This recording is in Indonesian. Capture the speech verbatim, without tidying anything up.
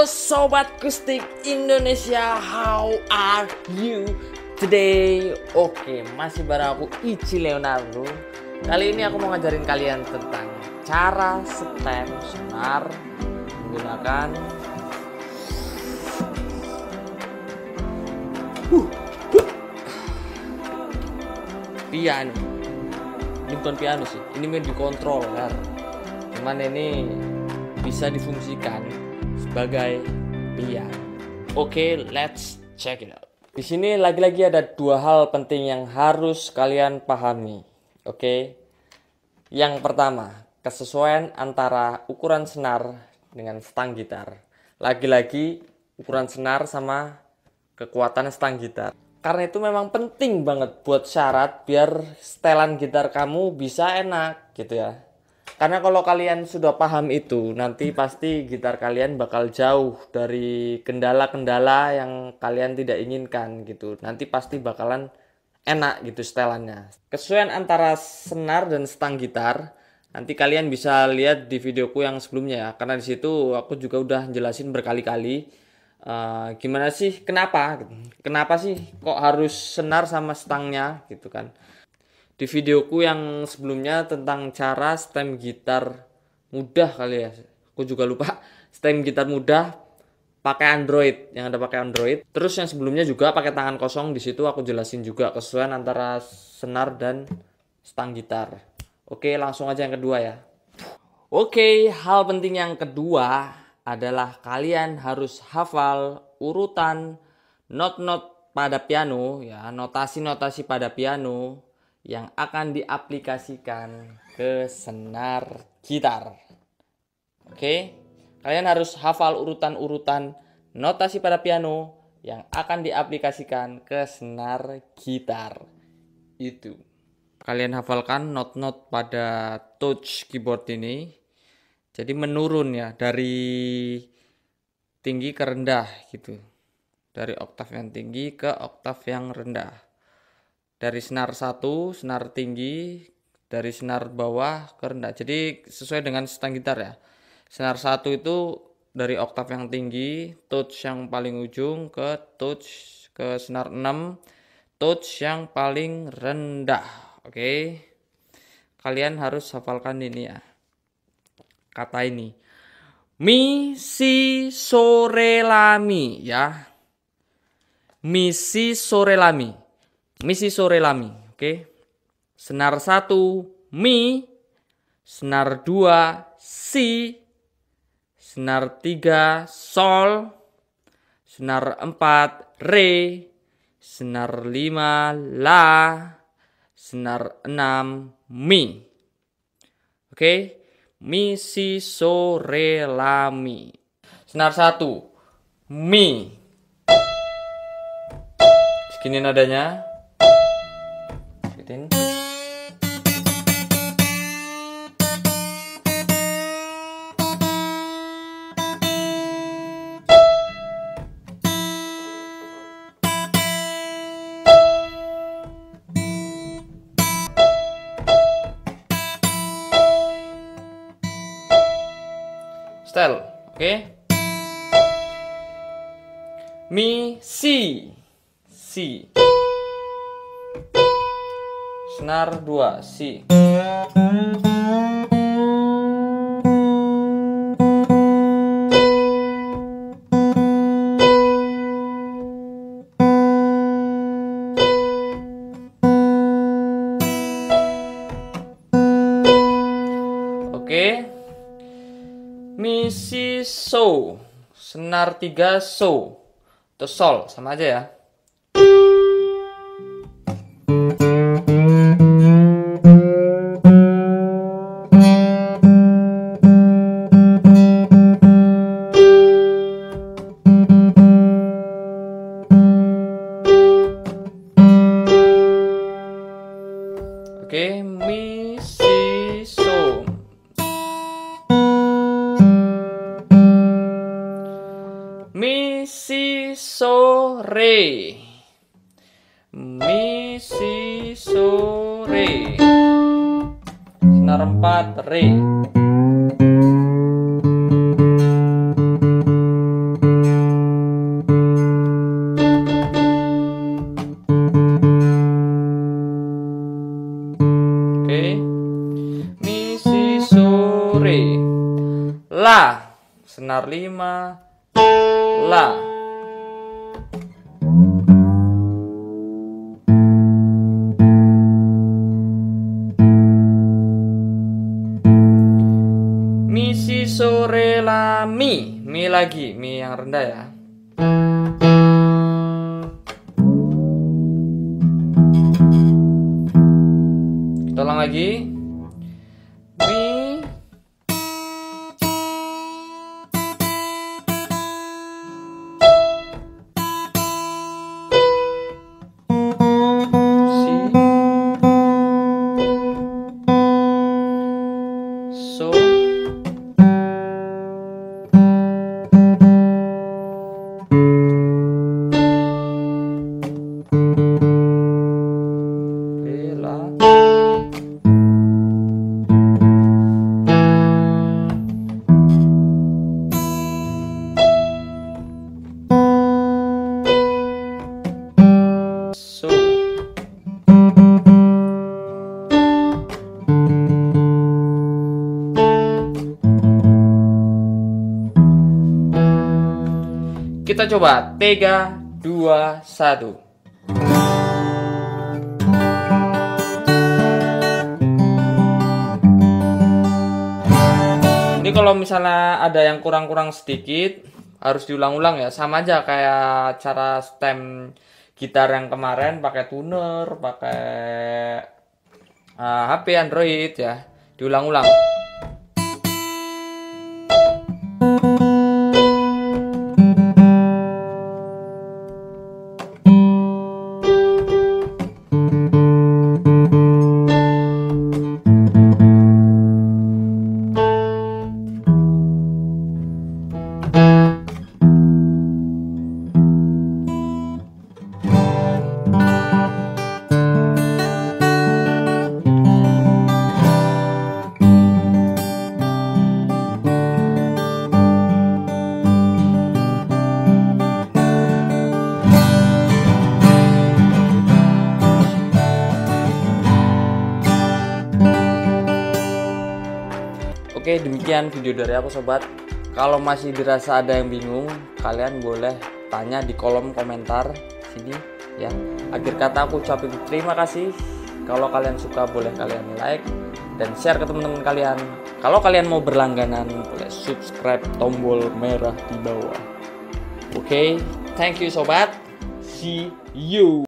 Halo Sobat Kustik Indonesia, how are you today? Oke, masih bareng aku Ichi Leonardo. Kali ini aku mau ngajarin kalian tentang cara stem senar menggunakan uh, uh, piano. Ini bukan piano sih, ini MIDI controller. Cuman ini bisa difungsikan sebagai piano. Oke, okay, let's check it out. Di sini lagi-lagi ada dua hal penting yang harus kalian pahami. Oke. Okay? Yang pertama, kesesuaian antara ukuran senar dengan stang gitar. Lagi-lagi ukuran senar sama kekuatan stang gitar. Karena itu memang penting banget buat syarat biar setelan gitar kamu bisa enak gitu ya. Karena kalau kalian sudah paham itu, nanti pasti gitar kalian bakal jauh dari kendala-kendala yang kalian tidak inginkan gitu. Nanti pasti bakalan enak gitu setelannya. Kesesuaian antara senar dan stang gitar, nanti kalian bisa lihat di videoku yang sebelumnya ya. Karena di situ aku juga udah jelasin berkali-kali uh, gimana sih, kenapa, kenapa sih kok harus senar sama stangnya gitu kan. Di videoku yang sebelumnya tentang cara stem gitar mudah kali ya, aku juga lupa, stem gitar mudah pakai Android, yang ada pakai Android. Terus yang sebelumnya juga pakai tangan kosong, di situ aku jelasin juga kesesuaian antara senar dan stang gitar. Oke, langsung aja yang kedua ya. Oke, hal penting yang kedua adalah kalian harus hafal urutan not-not pada piano ya, notasi-notasi pada piano yang akan diaplikasikan ke senar gitar. Oke, kalian harus hafal urutan-urutan notasi pada piano yang akan diaplikasikan ke senar gitar. Itu. Kalian hafalkan not-not pada touch keyboard ini. Jadi menurun ya, dari tinggi ke rendah gitu. Dari oktav yang tinggi ke oktav yang rendah. Dari senar satu, senar tinggi, dari senar bawah ke rendah. Jadi sesuai dengan stang gitar ya. Senar satu itu dari oktav yang tinggi, touch yang paling ujung ke touch ke senar enam, touch yang paling rendah. Oke. Kalian harus hafalkan ini ya. Kata ini. Mi, si, so, re, la, mi ya. Mi, si, so, re, la, mi. Mi, si, so, re, la, mi. Oke. Senar satu mi, senar dua si, senar tiga sol, senar empat re, senar lima la, senar enam mi. Oke. Mi, si, so, re, la, mi. Senar satu mi. Segini nadanya. Style, oke? Okay? Mi, si, si. Senar dua si. Oke. Mi, si, so. Senar tiga so. Atau sol, sama aja ya. Oke, mi, si, so. Mi, si, so, re. Mi, si, so, re. Senar empat re. sebentar. Lima. La. Mi, si, so, re, la, mi. Mi lagi, mi yang rendah ya. Kita ulang lagi. Mi. Si. So. So. Kita coba tiga, dua, satu. Ini kalau misalnya ada yang kurang-kurang sedikit harus diulang-ulang ya. Sama aja kayak cara stem gitar yang kemarin pakai tuner, pakai uh, H P Android ya. Diulang-ulang. Oke, demikian video dari aku sobat. Kalau masih dirasa ada yang bingung, kalian boleh tanya di kolom komentar sini ya. Akhir kata aku ucapin terima kasih. Kalau kalian suka boleh kalian like dan share ke teman-teman kalian. Kalau kalian mau berlangganan boleh subscribe tombol merah di bawah. Oke, thank you sobat. See you.